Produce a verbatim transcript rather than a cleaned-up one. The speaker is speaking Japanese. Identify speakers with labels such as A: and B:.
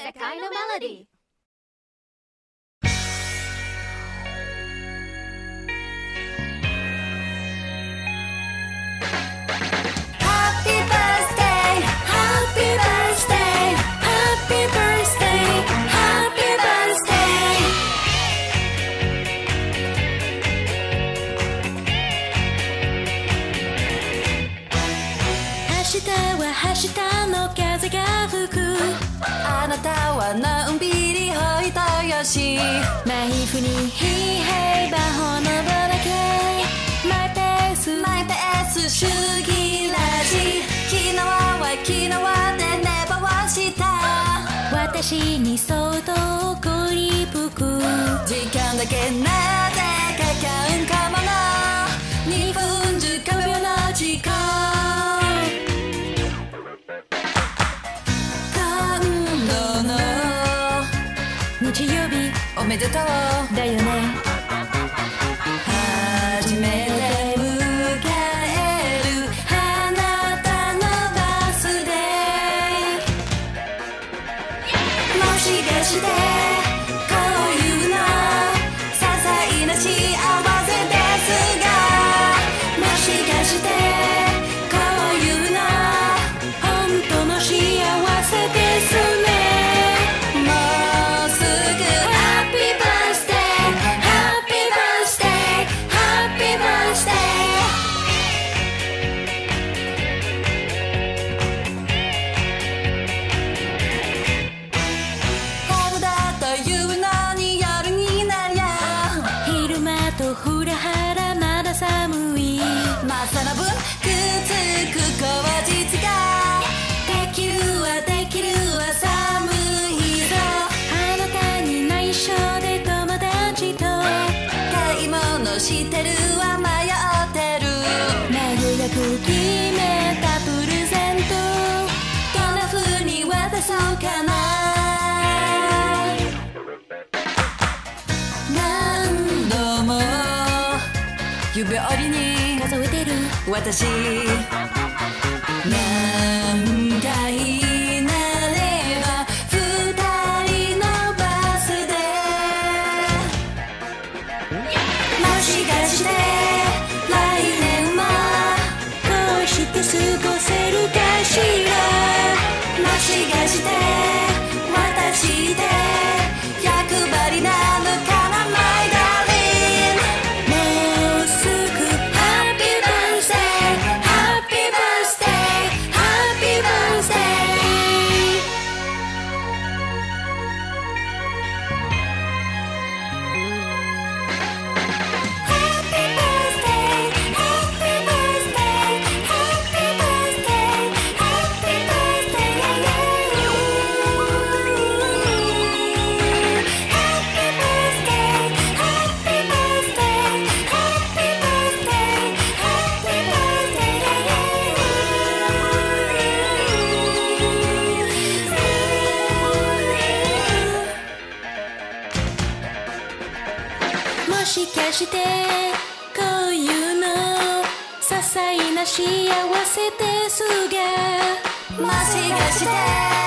A: Sekai no melody. Happy birthday, happy birthday, happy birthday, happy birthday. 明日は明日の風が吹く。あなたはのんびりほいとよし。ナイフに平和ほのぼらけ。マイペースマイペース主義ラジ。昨日は昨日で寝坊した。私にそっと送り吹く。時間だけなぜかかんかもな。にふんじゅうごびょうの時間。日曜日おめでとうだよね。初めて迎えるあなたのバースデー。もしかしてこういうの些細な幸せですが、もしかしてこういうの本当の幸せですね。その分くっつく口実ができるわできるわ寒いぞ。あなたに内緒で友達と買い物してるわ迷ってる。迷いなく決めたプレゼントどんな風に渡そうかな。何度も指折りに数えてる私。何回になれば二人のバースデー。もしかして来年もこうして過ごせるかしら。もしかして私で役張りなのかな。マイダーリンもうすぐもしかしてこういうの些細な幸せですが、もしかして